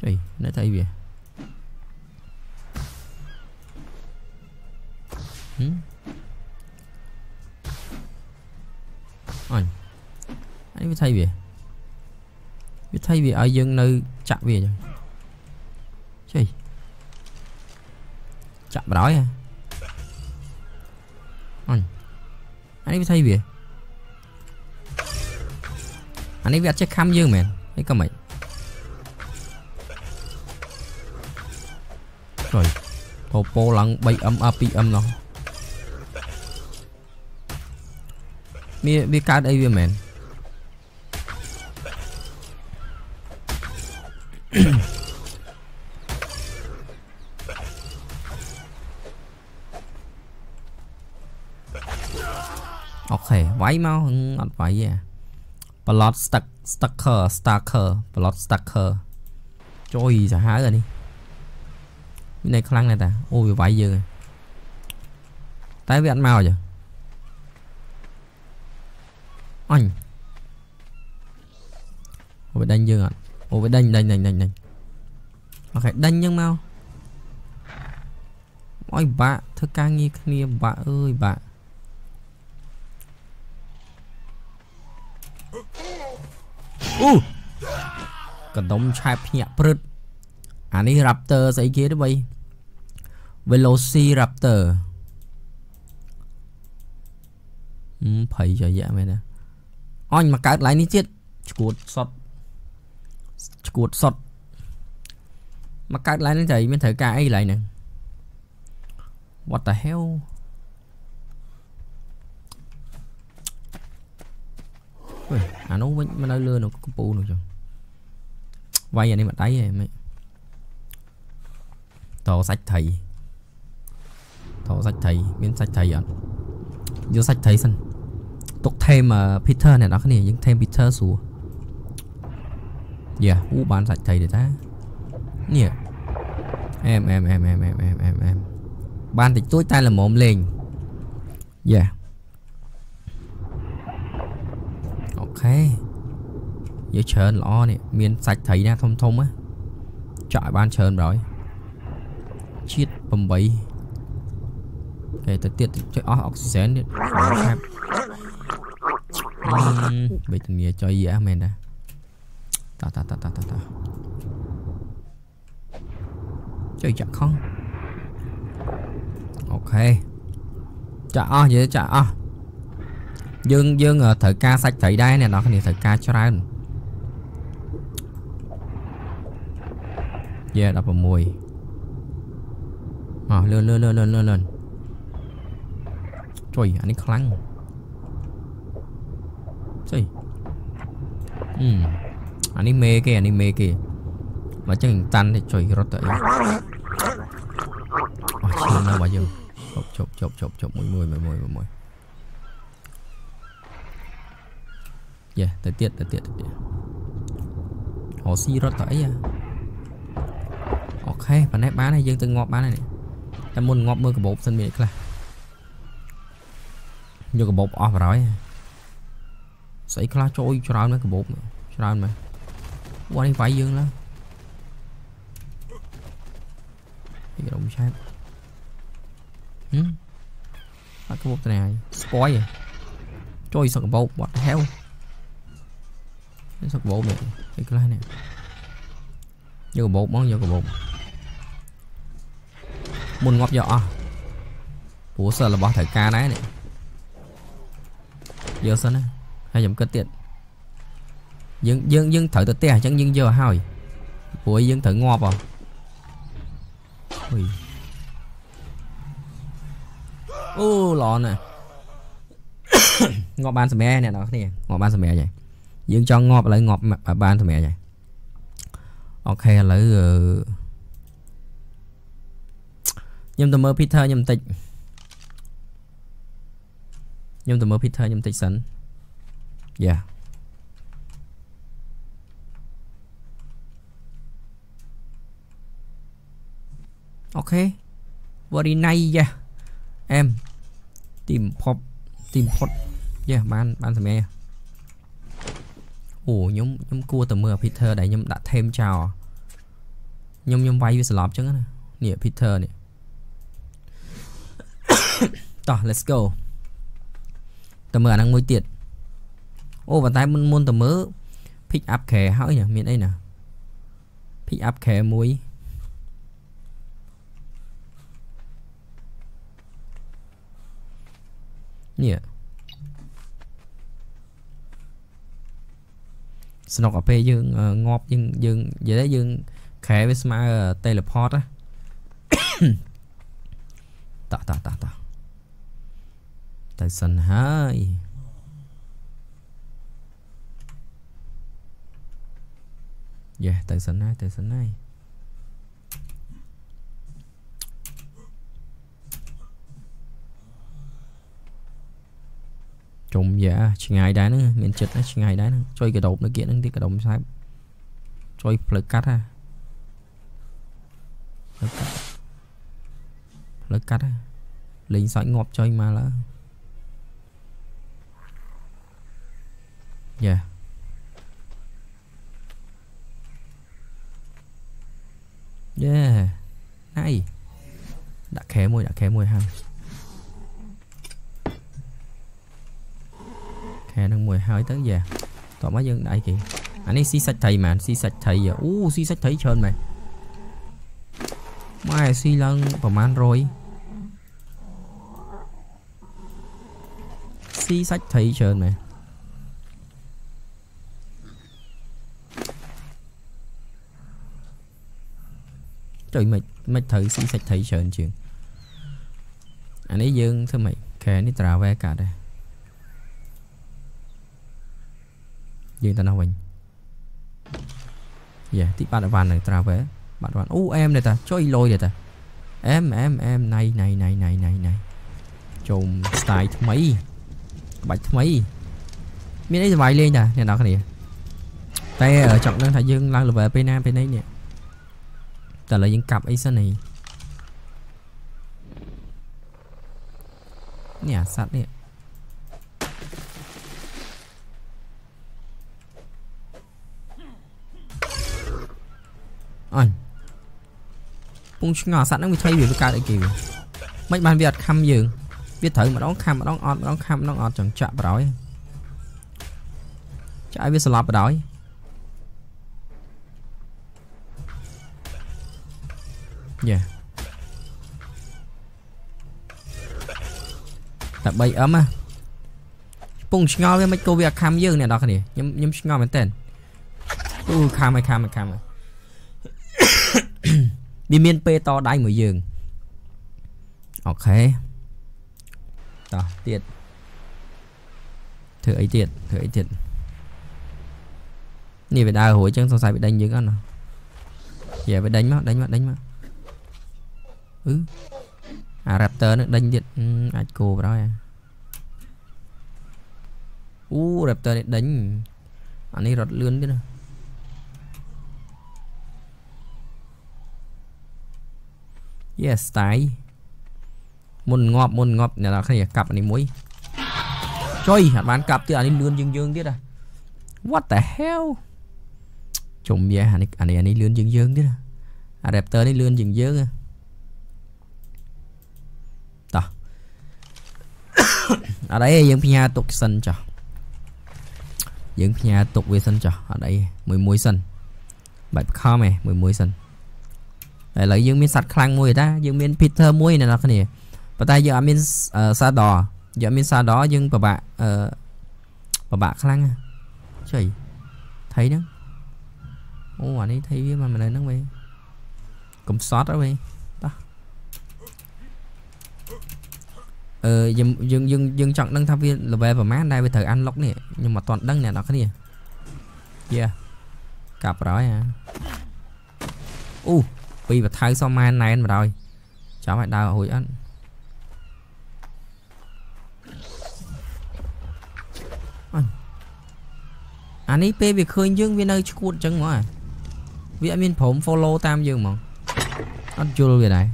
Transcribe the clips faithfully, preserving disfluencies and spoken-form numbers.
Trời, nó thấy gì? Ừ. Anh anh biết thay gì? Biết thay gì ở dân nơi chạm về rồi. Trời. Chạm vào đói à? Anh anh biết thay gì? Anh ấy biết chắc khăm dương mẹ. Thấy có mày. Rồi. Tô bố lắng bay âm áp bị âm nó. Mi mi cá đây với mẹ. Ok, váy mau ngọt váy à. Plot stuck stucker stucker plot stucker. Trời giờ hái rồi đi. Cái này khăn này ta. Ôi váy dơ rồi. Tái với ăn mau rồi. Anh. Ôi đánh dơ ạ. Ôi đánh đánh đánh đánh đánh. Ok đánh nhưng mau. Ôi bà thưa ca nghi kia bà ơi bà. Uh. Cần đống chai nhẹ prứt. Anh ấy raptor giấy kia đó bây. Velociraptor. Ừ, phải cho dạ mày nè. Anh mà cắt lại ní chết. Chuột sọt. Chuột sọt. Mà cắt lại ní thầy mới thầy ca ấy lại nè. What the hell. À nó mới nơi lưa nó có pu nữa rồi. Vay anh em mà đáy em ấy. Tổ sách thầy. Tổ sách thầy, miếng sách thầy ạ. Vô sách thầy xin. Tục thêm mà uh, Peter này đó cái này, nhưng thêm Peter xuống. Yeah, ú bán sách thầy để ta. Nè. Em em em em em em em em. Ban thì tối tay là mồm lên. Yeah. Ok. Với trơn lõ này, miếng sạch thấy nha, thông thông á. Chọi ban trơn rồi. Chết bầm bấy. Ok, tới tiết chơi oxygen đi. Bây giờ nghe cho gì á men đã. Ta ta ta ta ta ta. Chơi chắc không. Ok. Chà o vậy chà o. Dương dương ở thời ca sạch thấy đây nè, nó cái này thời ca cho ra. Yeah, đập vào mùi. À, lên lên lên lên lên lên. Trời, anh ấy khăn. Trời. Ừ. Anh ấy mê kìa, anh ấy mê kìa. Mà chắc hình tan thì trời rất tệ. Ôi, chưa nào bao giờ. Chộp chộp chộp chộp chộp mùi mùi mùi mùi mùi. Yeah, tới tiết tới tiết tới tiết. Họ xí rất tệ à. Ok, và nãy bán này dương từng ngọt bán này này. Ta muốn ngọt mưa cái bột xin miệng là. Như cái bột off rồi. Xảy khá trôi cho ra mấy cái bột nữa. Cho ra mà. Qua đây phải dương lắm. Cái đồng sát. Ừ. Bắt cái bột này. Spoil vậy. Trôi sao cái bột. What the hell. Cái sao cái bột này. Cái cái này. Như cái bột món như cái bột. Muốn ngọt dọ. Ủa sợ là bỏ thời ca đấy này. Giờ sao này. Hay dùm kết tiện. Dương dương dương thử tự tè chẳng dương giờ hỏi. Ủa dương thử ngọt vào. Ui. Ô lọ nè. Ngọt ban sầm mẹ nè đó nè. Ngọt ban sầm mẹ vậy. Dương cho ngọt lấy ngọt mà ban sầm mẹ vậy. Ok lấy uh... nhâm tờ mơ Peter nhâm tịch. Nhâm tờ mơ Peter nhâm tịch sẵn. Yeah. Ok. Very nice yeah. Em tìm pop tìm pop. Yeah, ban ban thầm e. Ủa nhóm nhóm cua tờ mưa Peter đấy nhóm đã thêm chào. nhung nhung vay với slop chứ nè nè Peter nè tỏ let's go tầm mưa đang môi tiệt ô và tay muốn muốn tầm mớ pick up khè hỏi nhỉ miền ấy nè pick up khè muối nè snog ở pe dương uh, ngọt dương dương vậy đấy dương khẽ với smart uh, teleport á ta ta ta ta tại sân hai yeah tại sân hai tại sân hai trùng dạ ngày đá nữa miền chật nó ngày đá nữa chơi cái đầu nó kiện nó đi cái đầu sai chơi plug cắt ha plug cắt ha lính sỏi ngọt chơi mà là yeah yeah này đã khé môi đã khé môi ha khé đang mùi hơi tới giờ tỏ má dân đại kì anh ấy xí sạch thầy mà xí sạch thầy giờ u xí sạch thấy trơn mày mai xí lân và man rồi xí sạch thấy trơn mày trời mày mày thử xí sạch thấy trơn chuyện anh ấy dương thưa mày khé ní trà ve cả đây dương ta nào mình dạ tí bạn vàng này trà vé bạn vàng u em này ta cho y lôi này ta em em em này này này này này này trùng style mấy bạch mấy miếng ấy vài lên nè nè đó cái này tay ở trọng nên thầy dương lăng về bên nam bên ấy nè ta là những cặp ấy sao này nè sạch nè anh bung ngỏ sẵn nó bị thay vì cái cái kiểu mấy bạn Việt khăm dừng biết thử mà đón khăm mà đón ọt mà đón khăm đón ọt chẳng chạm vào đó chạy biết slap vào đó yeah tập bay ấm à bung ngỏ với mấy cô Việt khăm dừng này đó cái này nhưng nhưng ngỏ mình tên u khăm hay khăm hay khăm đi miền P to đáy mười giường ok đó tiệt thử ấy tiệt thử ấy tiệt nè phải đào hối chân xong sai bị đánh những ăn nào về phải đánh mà đánh mà đánh mà ừ à raptor nó đánh điện ừ, ai cô vào đó à u raptor này đánh anh ấy rọt lươn đi nè yes tái môn ngọt môn ngọt này là cái gì cặp này muối chơi hạt bán cặp từ anh ấy lươn dương dương thế à what the hell trùng về anh ấy anh ấy anh ấy lươn dương dương thế à à đẹp tơ đi lươn dương dương à đó ở đây những nhà tục sân cho những nhà tục về sân cho ở đây mười muối sân bảy kho này mười muối sân để lấy dương miên sạch khăn mùi ta dương miên Peter muối này là cái này và ta giờ miên uh, xa đỏ giờ miên xa đó dương bà bạn uh, bà bạn khăn trời thấy đó ô anh ấy thấy mà mình này nó về cũng sót đó về đó ờ dương dương dương dương chọn đăng tháp viên là về và má đây về thời ăn lóc nè nhưng mà toàn đăng này đó cái này yeah cặp đó à u uh. vì và thay so mai này anh mà rồi cháu phải đào hồi ăn anh ấy pe việc khơi dương viên ơi cuộn chân mà vì miền phổm follow tam dương mà anh chưa về này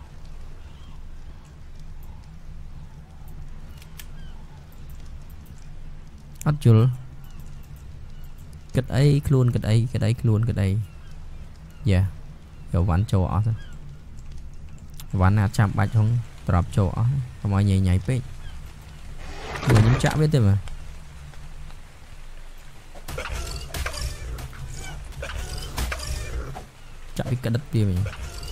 anh chưa cái ấy luôn cái ấy cái ấy luôn cái đây dạ kiểu ván châu ó thôi ván nào chạm bạch không drop châu ó không ai nhảy nhảy pê người những chạm biết rồi mà chạm cái đất kia mình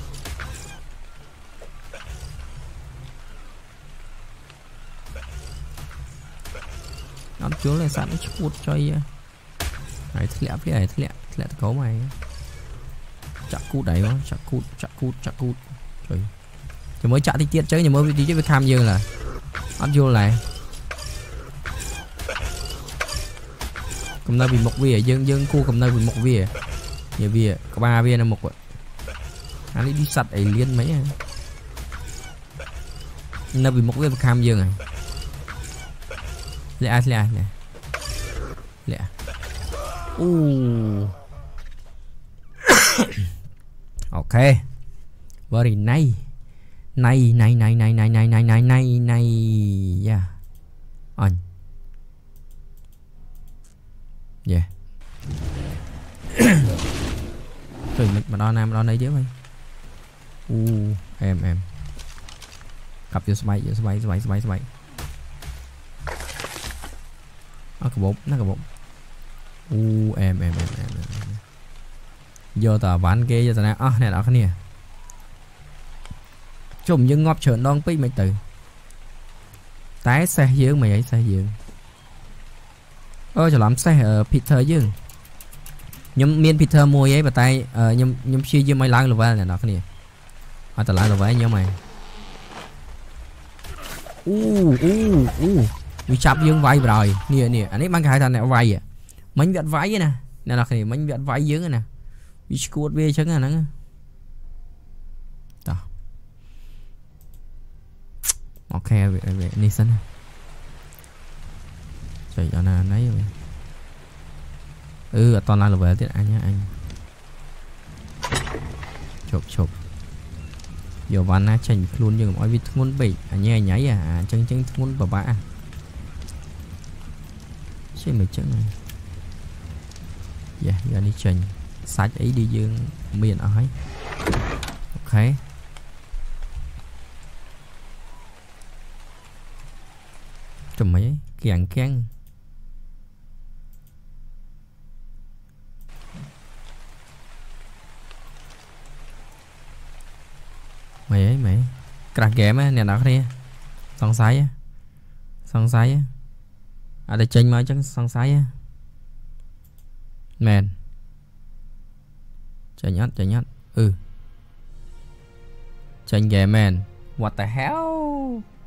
nó chúa lên sẵn nó chút cho ý này thiết lẽ phía này thiết lẽ thiết lẽ cấu mày chặt cút đấy quá chặt cút chặt cút chặt cút trời thì mới chặt thì tiết chứ nhưng mới đi chứ với tham dương là áp vô lại cầm nơi bị một vỉa dương dương cu cầm nơi bị một vỉa nhiều vỉa có ba viên là một anh đi sạch ấy liên mấy nơi bị một vỉa tham dương này lẹ lẹ lẹ lẹ uh. Ok very nice này này này này này này này này này này yeah on yeah rồi mình mà đo nam đo đây chứ mày u em em cặp vô bay vô bay bay bay bay nó cái bột nó cái bột u em em em em giờ tờ ván kia giờ tờ này à này đó cái này chùm nhưng ngọt trợn đón pí mày từ tái xe dương mày ấy xe dương ơ cho làm xe ở Peter dương nhưng miền Peter mua ấy bà tay ờ nhưng nhưng chia dương mày lái là vậy này đó cái này à tờ lái là vậy nhớ mày u u u bị chập dương vay rồi nè nè anh ấy mang cái thằng này vay à mấy vẹt váy nè nè là cái mấy vẹt váy dưới nè bị squat về chứ nè đó ok về về đi sân chạy cho nào nấy rồi ừ toàn là là về tiết anh nhá anh chụp chụp giờ van á chỉnh luôn nhưng mọi việc muốn bị anh nhảy nhảy à chân chân muốn bà bả chứ mày chân này dạ giờ đi chỉnh sạch ấy đi dương miền ấy ok chùm mấy kiện keng mày ấy mày crack game á nè đó đi song sái á song sái á à để chênh mới chắc song sái á mền chạy nhất chạy nhất ừ chênh game man what the hell